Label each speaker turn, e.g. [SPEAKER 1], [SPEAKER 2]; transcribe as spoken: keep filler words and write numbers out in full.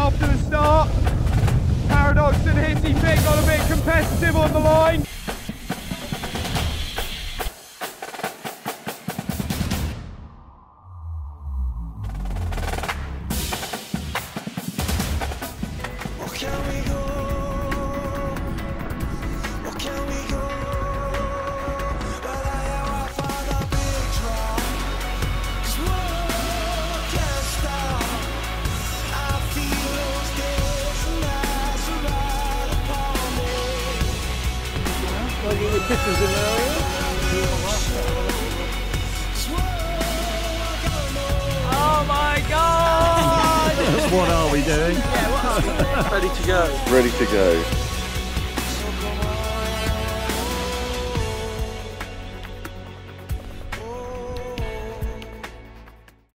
[SPEAKER 1] after the start. Paradox and Hitty Pick got a bit competitive on the line.
[SPEAKER 2] Oh my god!
[SPEAKER 3] What are we doing?
[SPEAKER 2] Yeah, what are we doing?
[SPEAKER 4] Ready to go.
[SPEAKER 5] Ready to go.